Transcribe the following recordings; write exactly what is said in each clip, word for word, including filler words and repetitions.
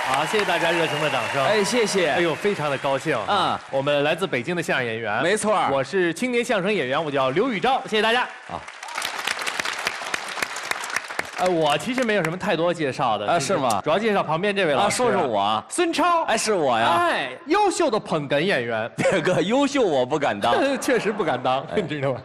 好，谢谢大家热情的掌声。 哎，谢谢。 哎呦，非常的高兴啊！我们来自北京的相声演员， 没错， 我是青年相声演员，我叫刘宇钊，谢谢大家。啊。呃，我其实没有什么太多介绍的啊，是吗？ 主要介绍旁边这位老师。 啊，说说我， 孙超。 哎，是我呀。 哎，优秀的捧哏演员。 这个优秀我不敢当， 确实不敢当，你知道吗？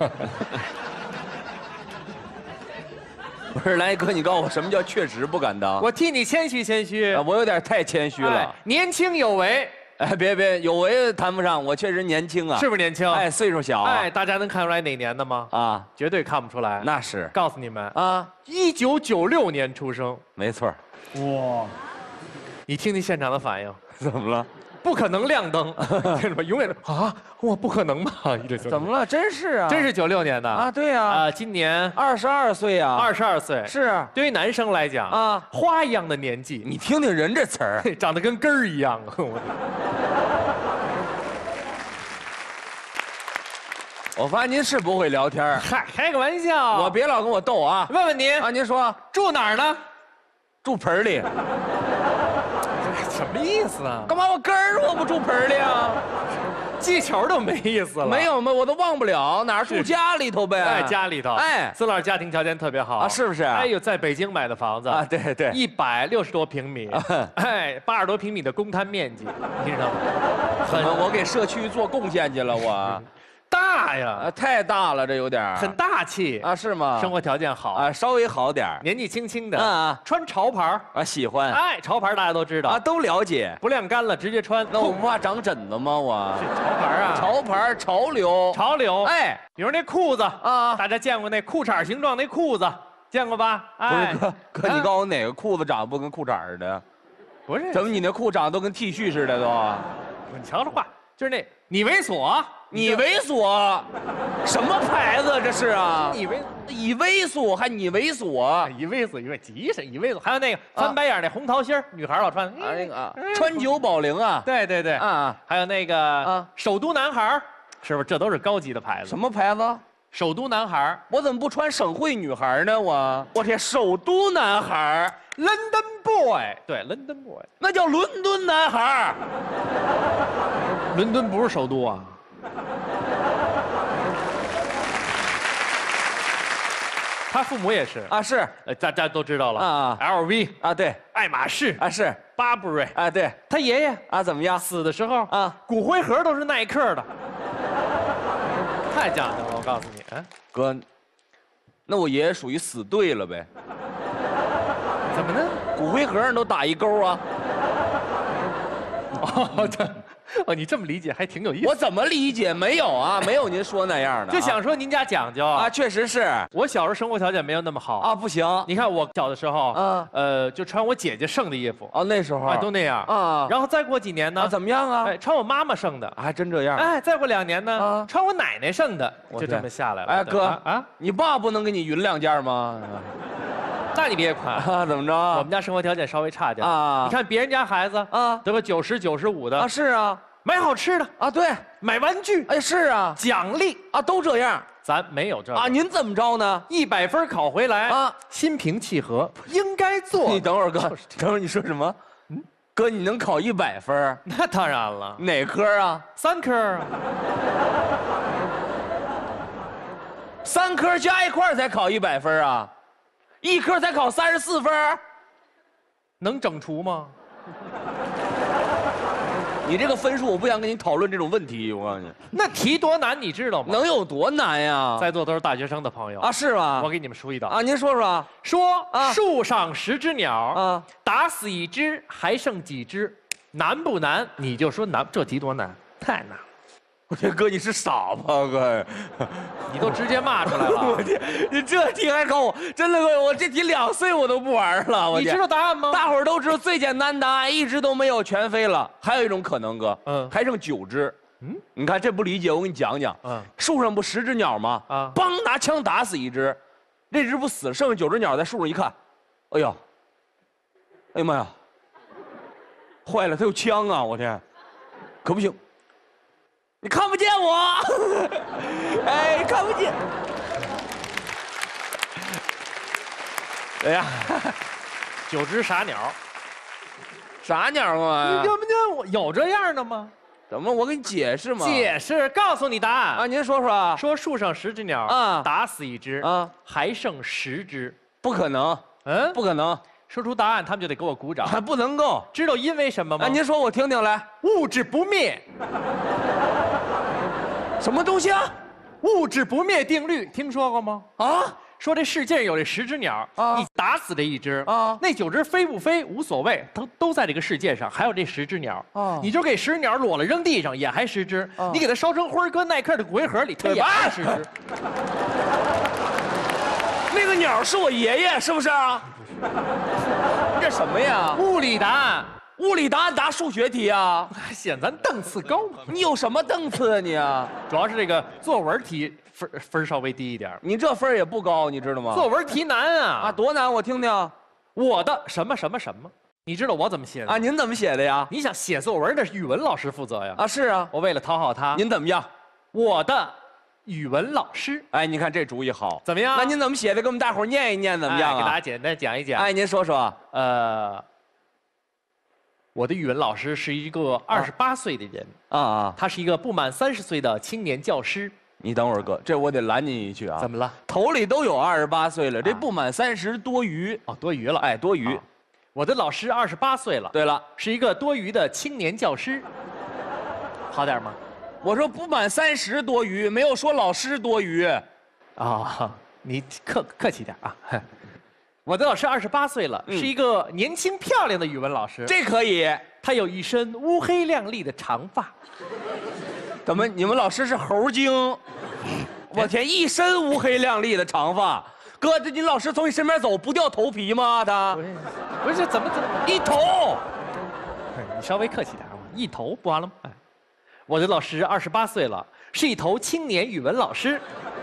不是，来哥，你告诉我什么叫确实不敢当？ 我替你谦虚谦虚。 啊，我有点太谦虚了。 年轻有为。 哎，别别，有为谈不上，我确实年轻啊。 是不是年轻？ 哎，岁数小。 哎，大家能看出来哪年的吗？啊，绝对看不出来。 那是。 告诉你们啊，一九九六年出生。 没错。 哇，你听听现场的反应， 怎么了？ 不可能亮灯，永远啊，哇，不可能吧？ 怎么了？真是啊， 真是九六年的啊，对呀，啊， 今年二十二岁呀， 二十二岁， 是对于男生来讲啊，花一样的年纪。 你听听人这词儿， 长得跟根儿一样。 我发现您是不会聊天， 嗨，开个玩笑， 我别老跟我逗啊。 问问您啊，您说住哪儿呢？ 住盆里。 什么意思啊？ 干嘛我根儿我不住盆里啊？ 记球都没意思了。 没有吗？我都忘不了哪儿住家里头呗。 哎，家里头。哎，孙老师家庭条件特别好啊，是不是？ 哎呦，在北京买的房子啊，对对， 一百六十多平米，哎，八十多平米的公摊面积，你知道吗？ 很，我给社区做贡献去了，我。 大呀， 啊，太大了，这有点很大气啊，是吗？ 生活条件好啊，稍微好点年纪轻轻的啊， 穿潮牌啊，喜欢。 哎，潮牌大家都知道啊，都了解。 不晾干了直接穿， 那我不怕长疹子吗？我是潮牌啊， 潮牌潮流， 潮流。 哎， 比如那裤子啊，大家见过那裤衩形状那裤子，见过吧？ 不是哥，哥，你告诉我哪个裤子长得不跟裤衩似的？ 不是， 怎么你那裤长得都跟 T 恤似的都？ 你瞧这话，就是那你猥琐。 你猥琐，什么牌子这是啊？ 你猥以猥琐还你猥琐， 以猥琐以猥急什以猥琐？还有那个翻白眼那红桃心女孩老穿啊那个啊，川久保玲啊， 对对对啊， 还有那个啊首都男孩，是不是这都是高级的牌子？ 什么牌子？ 首都男孩， 我怎么不穿省会女孩呢？我我天，首都男孩 ，London boy， 对 ，London boy， 那叫伦敦男孩。 伦敦不是首都啊。他父母也是啊，是， 呃，大家都知道了啊 ，L V 啊，对， 爱马仕啊是 ，Burberry 啊，对， 他爷爷啊怎么样？ 死的时候啊， 骨灰盒都是耐克的，太讲究了，我告诉你，啊， 哥，那我爷爷属于死对了呗？ 怎么呢？ 骨灰盒上都打一勾啊？ 哦，这。哦，你这么理解还挺有意思。 我怎么理解？没有啊，没有您说那样的。 就想说您家讲究啊，确实是。 我小时候生活条件没有那么好啊，不行。 你看我小的时候，啊，呃，就穿我姐姐剩的衣服。 哦，那时候啊，都那样啊。然后再过几年呢？ 怎么样啊？ 哎，穿我妈妈剩的， 还真这样。 哎，再过两年呢？啊，穿我奶奶剩的，就这么下来了。 哎，哥啊，你爸不能给你匀两件吗？ 那你别款啊，怎么着？ 我们家生活条件稍微差点啊。你看别人家孩子啊，得个九十九十五的啊，是啊。 买好吃的啊，对， 买玩具， 哎，是啊， 奖励啊，都这样， 咱没有这啊。您怎么着呢？ 一百分考回来啊，心平气和，应该做。 你等会儿，哥，等会儿你说什么？嗯，哥，你能考一百分？ 那当然了。 哪科啊？ 三科啊。 三科加一块才考一百分啊？一科才考三十四分， 能整除吗？ 你这个分数，我不想跟你讨论这种问题。我告诉你， 那题多难，你知道吗？ 能有多难呀？ 在座都是大学生的朋友啊，是吗？ 我给你们说一道啊，您说说。 说啊，树上十只鸟啊， 打死一只，还剩几只？难不难？你就说难，这题多难？太难了。 我天，哥，你是傻吧，哥？ 你都直接骂出来了。 我天，你这题还考我？真的，哥，我这题两岁我都不玩了。我你知道答案吗？ 大伙儿都知道最简单答案，一直都没有，全飞了。还有一种可能，哥，嗯，还剩九只。嗯，你看这不理解，我给你讲讲。嗯，树上不十只鸟吗？啊，梆，拿枪打死一只，那只不死了，剩下九只鸟在树上一看，哎呀，哎呀妈呀，坏了，他有枪啊！我天，可不行。你看不见我，哎，看不见。哎呀， 九只傻鸟， 啥鸟啊？ 你要不就有这样的吗？ 怎么？我给你解释嘛。 解释，告诉你答案啊！您说说。 说树上十只鸟啊，打死一只啊，还剩十只。 不可能。嗯，不可能。 说出答案，他们就得给我鼓掌。 还不能够。知道因为什么吗？ 啊，您说我听听来。 物质不灭。 什么东西啊？ 物质不灭定律，听说过吗？啊。说这世界上有这十只鸟啊，你打死这一只啊，那九只飞不飞无所谓，都都在这个世界上，还有这十只鸟啊，你就给十只鸟裸了扔地上，也还十只，你给它烧成灰，搁耐克的骨灰盒里，它也还十只。 那个鸟是我爷爷，是不是啊？这什么呀？ 物理答案， 物理答案答数学题啊？ 还显咱档次高嘛？ 你有什么档次啊你啊？ 主要是这个作文题。分分稍微低一点， 你这分也不高，你知道吗？ 作文题难啊！ 啊，多难？我听听。 我的什么什么什么，你知道我怎么写的啊？您怎么写的呀？ 你想写作文，那是语文老师负责呀。 啊，是啊。 我为了讨好他， 您怎么样？ 我的语文老师。 哎，您看这主意好， 怎么样？ 那您怎么写的？给我们大伙念一念，怎么样啊？ 给大家简单讲一讲。 哎，您说说。 呃，我的语文老师是一个二十八岁的人啊啊， 他是一个不满三十岁的青年教师。 你等会儿哥，这我得拦您一句啊！ 怎么了？ 头里都有二十八岁了，这不满三十多余哦，多余了， 哎，多余。 我的老师二十八岁了， 对了， 是一个多余的青年教师，好点吗？ 我说不满三十多余，没有说老师多余。 啊，你客客气点啊！我的老师二十八岁了，是一个年轻漂亮的语文老师， 这可以。 他有一身乌黑亮丽的长发。 怎么？你们老师是猴精？我天，一身乌黑亮丽的长发，哥，这你老师从你身边走不掉头皮吗？他不是怎么怎么一头？ 你稍微客气点啊，一头不完了吗？哎，我的老师二十八岁了，是一头青年语文老师。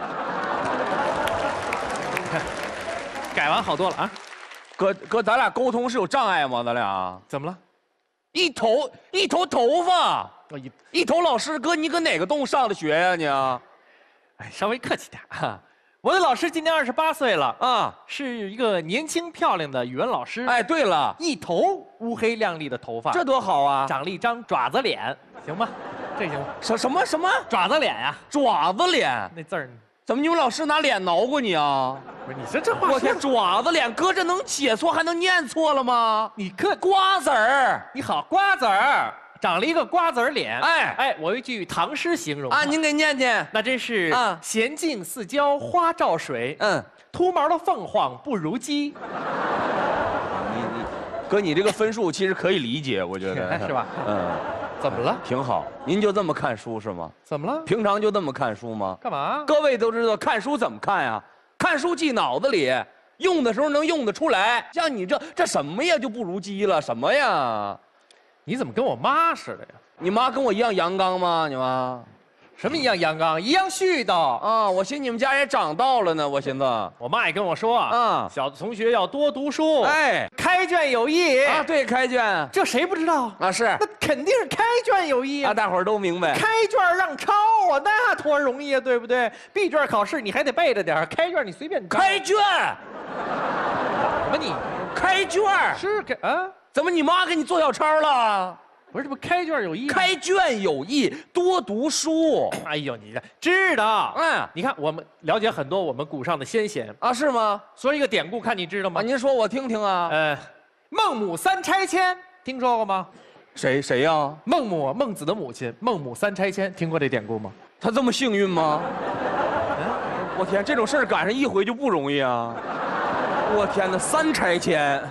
改完好多了啊， 哥哥，咱俩沟通是有障碍吗？咱俩怎么了？ 一头一头头发。一一头老师，哥，你搁哪个洞上的学呀你？ 哎，稍微客气点哈。我的老师今年二十八岁了啊，是一个年轻漂亮的语文老师。 哎，对了， 一头乌黑亮丽的头发， 这多好啊！ 长了一张爪子脸，行吗？这行吗？ 什什么什么爪子脸呀？ 爪子脸那字儿， 怎么你们老师拿脸挠过你啊？ 不是，你说这话， 我天，爪子脸，哥这能写错还能念错了吗？ 你可瓜子儿， 你好，瓜子儿。长了一个瓜子儿脸， 哎哎，我有一句唐诗形容啊，您给念念， 那真是啊，娴静似胶花照水，嗯，秃毛的凤凰不如鸡。 你你，哥，你这个分数其实可以理解，我觉得是吧？嗯，怎么了？ 挺好，您就这么看书是吗？ 怎么了？ 平常就这么看书吗？ 干嘛？ 各位都知道看书怎么看呀？看书记脑子里，用的时候能用得出来。像你这这什么呀，就不如鸡了，什么呀？ 你怎么跟我妈似的呀？ 你妈跟我一样阳刚吗？你妈， 什么一样阳刚？一样絮叨啊！我寻思你们家也长道了呢，我寻思。 我妈也跟我说啊，小同学要多读书，哎，开卷有益啊。对，开卷， 这谁不知道啊？是， 那肯定是开卷有益啊！ 大伙儿都明白。 开卷让抄啊，那多容易啊，对不对？闭卷考试你还得背着点，开卷你随便抄。 开卷？ 什么你？ 开卷？ 是开啊？ 怎么你妈给你做小抄了？ 不是，这不开卷有益吗？ 开卷有益，多读书。 哎呦，你这知道？嗯，你看我们了解很多我们古上的先贤啊，是吗？ 说一个典故，看你知道吗？ 啊，您说我听听啊。 呃，孟母三拆迁，听说过吗？ 谁谁呀？ 孟母，孟子的母亲，孟母三拆迁，听过这典故吗？ 她这么幸运吗？嗯，我天，这种事儿赶上一回就不容易啊！我天哪，三拆迁。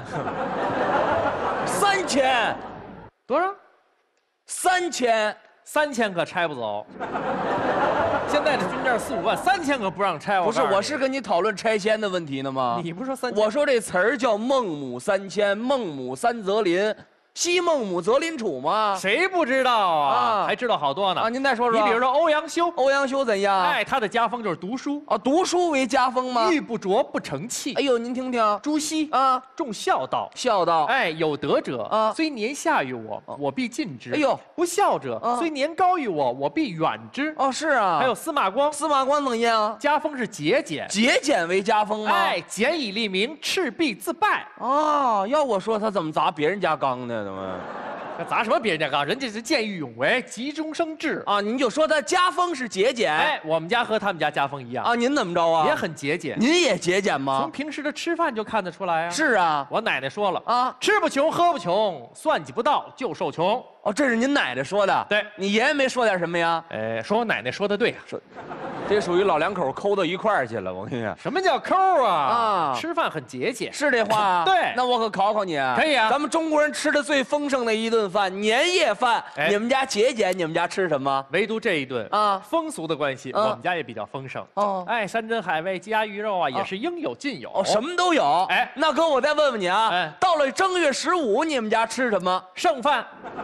三千， 多少？ 三千， 三千可拆不走。现在的军舰四五万，三千可不让拆。 不是，我是跟你讨论拆迁的问题呢吗？ 你不说三千， 我说这词儿叫孟母三迁，孟母三择邻。昔孟母择邻处吗？ 谁不知道啊？啊还知道好多呢。 啊，您再说说。 你比如说欧阳修， 欧阳修怎样？ 哎，他的家风就是读书。 啊，读书为家风吗？ 玉不琢不成器。 哎呦，您听听， 朱熹啊，重孝道。 孝道。 哎，有德者啊，虽年下于我，我必近之。哎呦，不孝者，虽年高于我，我必远之。 哦，是啊。 还有司马光， 司马光怎样？ 家风是节俭。 节俭为家风吗？ 哎，俭以立名，赤壁自败。 哦，要我说他怎么砸别人家缸呢？ 怎么？ 砸什么别人家缸？人家是见义勇为，急中生智啊！您就说他家风是节俭。 哎，我们家和他们家家风一样啊。您怎么着啊？ 也很节俭。 您也节俭吗？ 从平时的吃饭就看得出来啊。 是啊， 我奶奶说了啊，吃不穷，喝不穷，算计不到就受穷。 哦，这是您奶奶说的。 对， 你爷爷没说点什么呀？ 哎，说我奶奶说的对啊，说。 这属于老两口抠到一块儿去了，我跟你讲。 什么叫抠啊？啊，吃饭很节俭， 是这话。 对， 那我可考考你。 可以啊。 咱们中国人吃的最丰盛的一顿饭，年夜饭，你们家节俭，你们家吃什么？ 唯独这一顿啊，风俗的关系，我们家也比较丰盛。哦，哎，山珍海味、鸡鸭鱼肉啊，也是应有尽有。 哦，什么都有。哎，那哥，我再问问你啊，哎，到了正月十五，你们家吃什么？ 剩饭。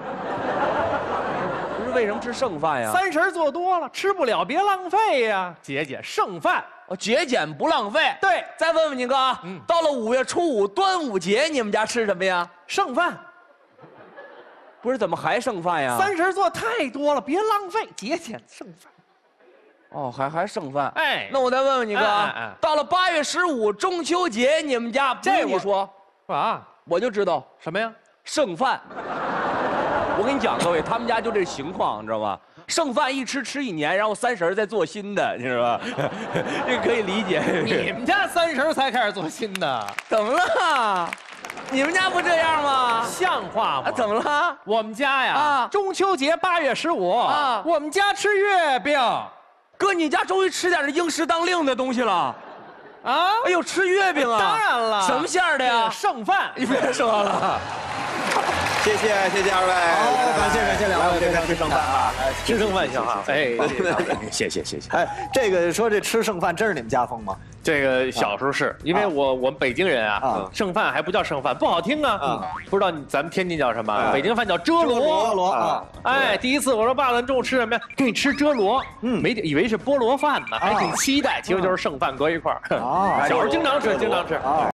为什么吃剩饭呀？ 三十做多了，吃不了别浪费呀，节俭剩饭。 哦，节俭不浪费。 对， 再问问你哥啊，嗯，到了五月初五端午节，你们家吃什么呀？ 剩饭。 不是，怎么还剩饭呀？ 三十做太多了，别浪费，节俭剩饭。 哦，还还剩饭。 哎， 那我再问问你哥啊，到了八月十五中秋节，你们家这你说啊， 我就知道什么呀？ 剩饭。我跟你讲，各位，他们家就这情况，你知道吗？剩饭一吃吃一年，然后三十再做新的，你知道吧？这可以理解。 你们家三十才开始做新的， 怎么了？你们家不这样吗？ 像话吗？ 怎么了？ 我们家呀，啊，中秋节八月十五啊，我们家吃月饼。 哥，你家终于吃点这应时当令的东西了。啊？哎呦，吃月饼啊！ 当然了。 什么馅儿的呀？ 剩饭。 你别说了。 谢谢谢谢二位， 好，感谢感谢两位， 这边吃剩饭啊， 吃剩饭行啊，哎， 谢谢谢谢。哎，这个说这吃剩饭真是你们家风吗？ 这个小时候是因为我我们北京人啊，剩饭还不叫剩饭，不好听啊。不知道咱们天津叫什么？北京饭叫遮罗罗啊。 哎，第一次我说爸爸中午吃什么呀？给你吃遮罗，嗯，没以为是菠萝饭呢，还挺期待，其实就是剩饭搁一块儿。啊，小时候经常吃，经常吃。